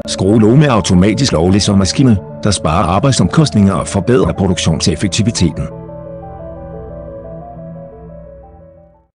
Skruelåg med automatisk lovlæsermaskine, der sparer arbejdsomkostninger og forbedrer produktionseffektiviteten.